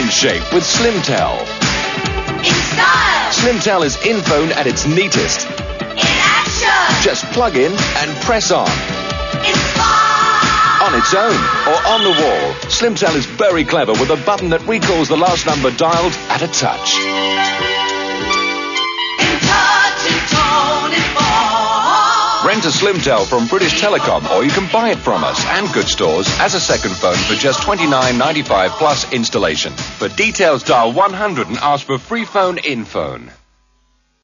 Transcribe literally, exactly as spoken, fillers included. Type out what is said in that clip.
in shape with Slimtel. In style. Slimtel is in phone at its neatest. In action. Just plug in and press on. In style. On its own or on the wall, Slimtel is very clever with a button that recalls the last number dialed at a touch. In touch and tone and form. Rent a Slimtel from British Telecom, or you can buy it from us and good stores as a second phone for just twenty-nine ninety-five plus installation. For details, dial one hundred and ask for free phone in phone.